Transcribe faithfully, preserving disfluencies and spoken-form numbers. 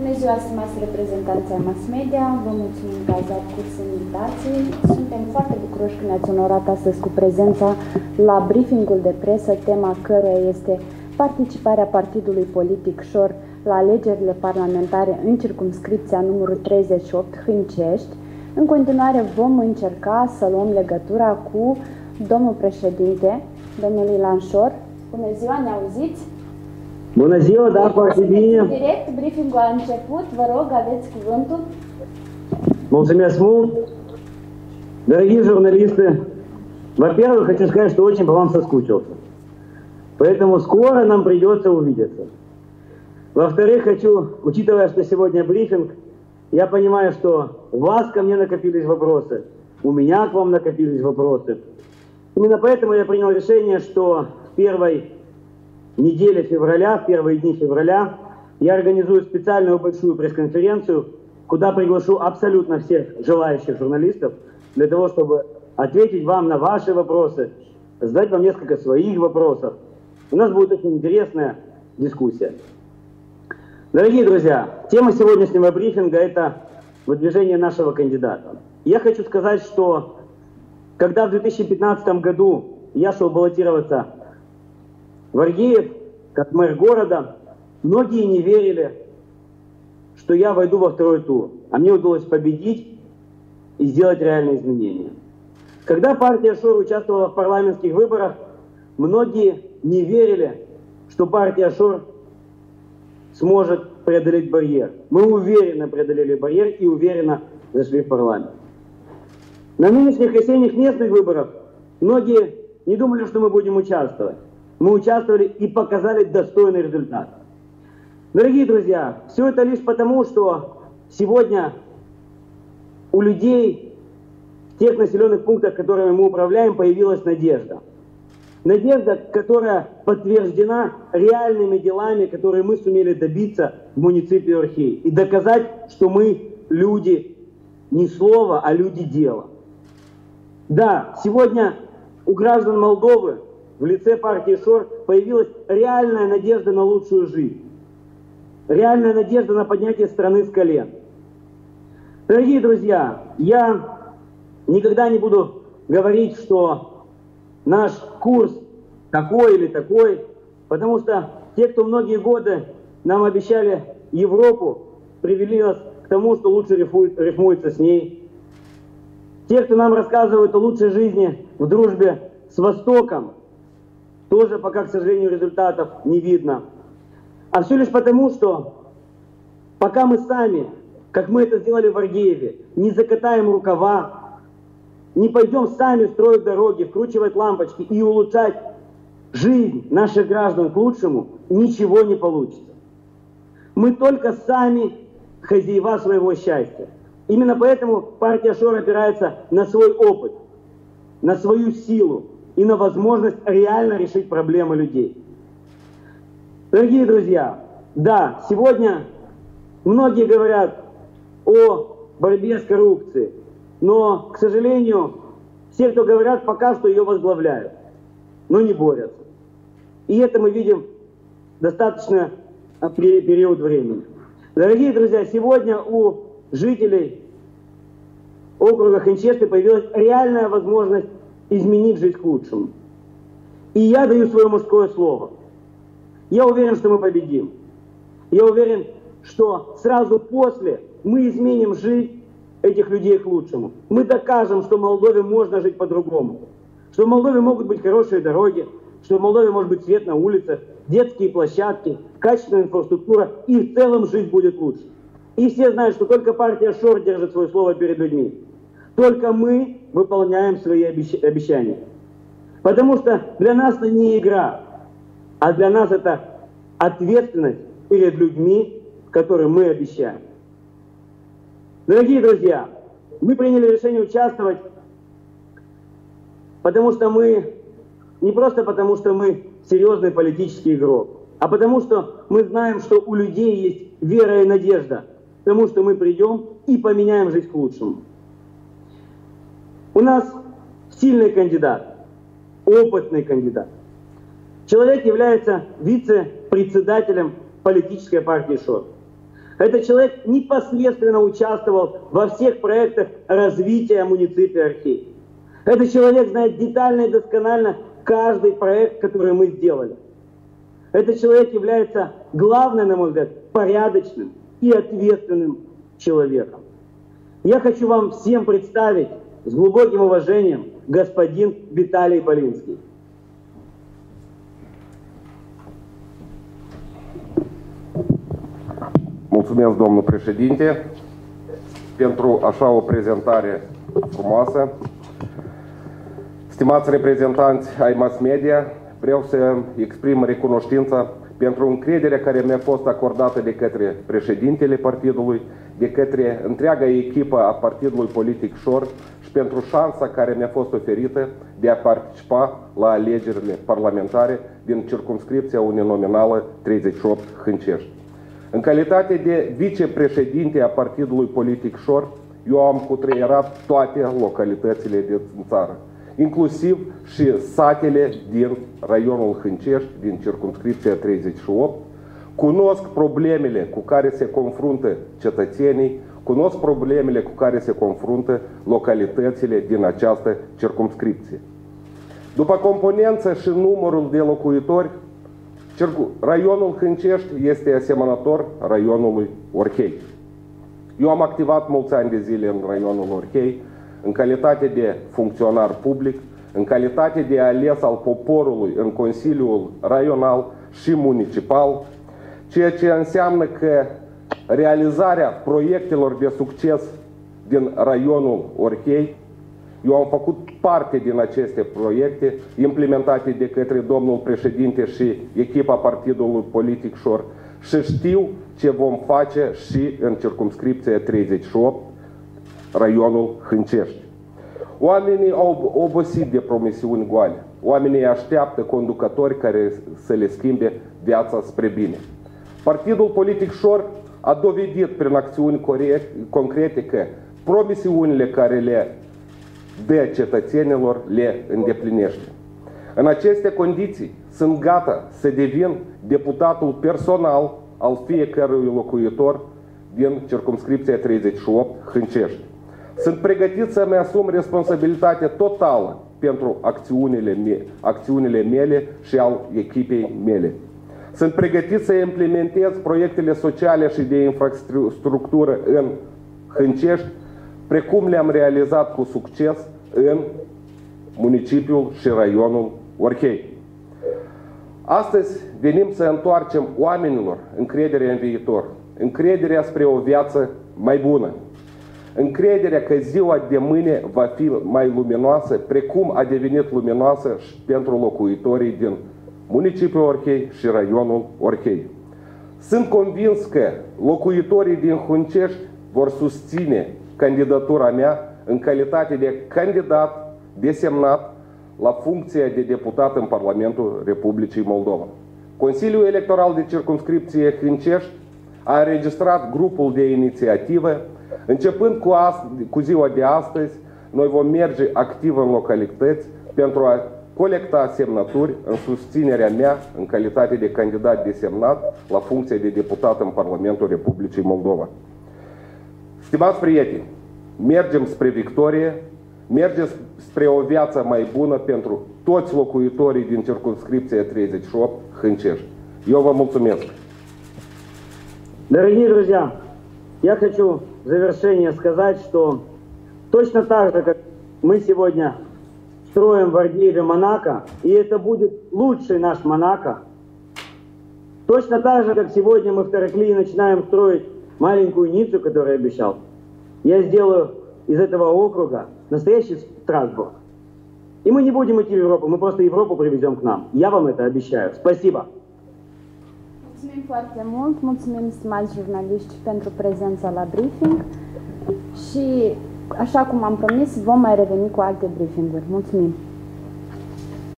Bună ziua, stimați reprezentanți ai mass media, vă mulțumim că ați dat curs invitației. Suntem foarte bucuroși că ne-ați onorat astăzi cu prezența la briefingul de presă, tema căruia este participarea partidului politic Șor la alegerile parlamentare în circumscripția numărul treizeci și opt Hâncești. În continuare vom încerca să luăm legătura cu domnul președinte, domnul Ilan Șor. Bună ziua, ne auziți? Bună ziua, da, foarte bine. Direct, briefingul a început, vă rog, aveți cuvântul. Mulțumesc mult. Дорогие журналисты, во-первых, хочу сказать, что очень по вам соскучился. Поэтому скоро нам придется увидеться. Во-вторых, хочу, учитывая, что сегодня брифинг, я понимаю, что у вас ко мне накопились вопросы, у меня к вам накопились вопросы. Именно поэтому я принял решение, что в первой неделе февраля, в первые дни февраля, я организую специальную большую пресс-конференцию, куда приглашу абсолютно всех желающих журналистов, для того, чтобы ответить вам на ваши вопросы, задать вам несколько своих вопросов. У нас будет очень интересная дискуссия. Дорогие друзья, тема сегодняшнего брифинга – это выдвижение нашего кандидата. Я хочу сказать, что когда в две тысячи пятнадцатом году я шел баллотироваться в Аргеев, как мэр города, многие не верили, что я войду во второй тур, а мне удалось победить и сделать реальные изменения. Когда партия Шор участвовала в парламентских выборах, многие не верили, что партия Шор сможет преодолеть барьер. Мы уверенно преодолели барьер и уверенно зашли в парламент. На нынешних осенних местных выборах многие не думали, что мы будем участвовать. Мы участвовали и показали достойный результат. Дорогие друзья, все это лишь потому, что сегодня у людей в тех населенных пунктах, которыми мы управляем, появилась надежда. Надежда, которая подтверждена реальными делами, которые мы сумели добиться в муниципе Орхей. И доказать, что мы люди не слова, а люди дела. Да, сегодня у граждан Молдовы в лице партии Шор появилась реальная надежда на лучшую жизнь. Реальная надежда на поднятие страны с колен. Дорогие друзья, я никогда не буду говорить, что наш курс такой или такой, потому что те, кто многие годы нам обещали Европу, привели нас к тому, что лучше рифмуется с ней. Те, кто нам рассказывают о лучшей жизни в дружбе с Востоком, тоже пока, к сожалению, результатов не видно. А все лишь потому, что пока мы сами, как мы это сделали в Аргееве, не закатаем рукава, не пойдем сами строить дороги, вкручивать лампочки и улучшать жизнь наших граждан к лучшему, ничего не получится. Мы только сами хозяева своего счастья. Именно поэтому партия Шор опирается на свой опыт, на свою силу и на возможность реально решить проблемы людей. Дорогие друзья, да, сегодня многие говорят о борьбе с коррупцией, но, к сожалению, все, кто говорят, пока что ее возглавляют, но не борются. И это мы видим достаточно период времени. Дорогие друзья, сегодня у жителей округа Хынчешты появилась реальная возможность изменить жизнь к лучшему. И я даю свое мужское слово. Я уверен, что мы победим. Я уверен, что сразу после мы изменим жизнь этих людей к лучшему. Мы докажем, что в Молдове можно жить по-другому. Что в Молдове могут быть хорошие дороги, что в Молдове может быть свет на улицах, детские площадки, качественная инфраструктура, и в целом жизнь будет лучше. И все знают, что только партия Шор держит свое слово перед людьми. Только мы выполняем свои обещания. Потому что для нас это не игра, а для нас это ответственность перед людьми, которым мы обещаем. Дорогие друзья, мы приняли решение участвовать, потому что мы, не просто потому, что мы серьезный политический игрок, а потому что мы знаем, что у людей есть вера и надежда, потому что мы придем и поменяем жизнь к лучшему. У нас сильный кандидат, опытный кандидат. Человек является вице-председателем политической партии Шор. Этот человек непосредственно участвовал во всех проектах развития муниципия Орхей. Этот человек знает детально и досконально каждый проект, который мы сделали. Этот человек является главным, на мой взгляд, порядочным и ответственным человеком. Я хочу вам всем представить с глубоким уважением господин Виталий Полинский. Mulțumesc, domnul președinte, pentru așa o prezentare frumoasă. Stimați reprezentanți ai mass media, vreau să exprim recunoștința pentru încrederea care mi-a fost acordată de către președintele partidului, de către întreaga echipă a partidului politic Șor și pentru șansa care mi-a fost oferită de a participa la alegerile parlamentare din circumscripția uninominală treizeci și opt Hâncești. În calitate de vicepreședinte a partidului politic Șor, eu am cutreierat toate localitățile din țară, inclusiv și satele din raionul Hâncești, din circumscripția treizeci și opt. Cunosc problemele cu care se confruntă cetățenii, cunosc problemele cu care se confruntă localitățile din această circumscripție. După componență și numărul de locuitori, raionul Hâncești este asemănător raionului Orhei. Eu am activat mulți ani de zile în raionul Orhei, în calitate de funcționar public, în calitate de ales al poporului în Consiliul Raional și Municipal, ceea ce înseamnă că realizarea proiectelor de succes din raionul Orhei, eu am făcut parte din aceste proiecte implementate de către domnul președinte și echipa partidului politic Șor și știu ce vom face și în circumscripția treizeci și opt, raionul Hâncești. Oamenii au obosit de promisiuni goale. Oamenii așteaptă conducători care să le schimbe viața spre bine. Partidul politic Șor a dovedit prin acțiuni concrete că promisiunile care le dă cetățenilor le îndeplinește. În aceste condiții sunt gata să devin deputatul personal al fiecărui locuitor din circumscripția treizeci și opt Hâncești. Sunt pregătit să-mi asum responsabilitatea totală pentru acțiunile, me acțiunile mele și al echipei mele. Sunt pregătit să implementez proiectele sociale și de infrastructură în Hâncești, precum le-am realizat cu succes în municipiul și raionul Orhei. Astăzi venim să întoarcem oamenilor încrederea în viitor, încrederea spre o viață mai bună, încrederea că ziua de mâine va fi mai luminoasă, precum a devenit luminoasă și pentru locuitorii din municipiul Orhei și raionul Orhei. Sunt convins că locuitorii din Hâncești vor susține candidatura mea în calitate de candidat desemnat la funcția de deputat în Parlamentul Republicii Moldova. Consiliul Electoral de Circumscripție Hâncești a înregistrat grupul de inițiativă. Începând cu, cu ziua de astăzi, noi vom merge activ în localități pentru a colecta semnături în susținerea mea în calitate de candidat desemnat la funcția de deputat în Parlamentul Republicii Moldova. Stimați prieteni, mergem spre victorie, mergem spre o viață mai bună pentru toți locuitorii din circumсcripция тридцать шесть Хâncești. Eu vă mulțumesc! Дорогие друзья, я хочу в завершение сказать, что точно так же, как мы сегодня строим в Ардееве Монако, и это будет лучший наш Монако, точно так же, как сегодня мы в Тараклии начинаем строить маленькую Ниццу, которую я обещал, я сделаю из этого округа настоящий Страсбург. И мы не будем идти в Европу, мы просто Европу привезем к нам. Я вам это обещаю. Спасибо. Mulțumim foarte mult, mulțumim, stimați jurnaliști, pentru prezența la briefing și, așa cum am promis, vom mai reveni cu alte briefinguri. Mulțumim!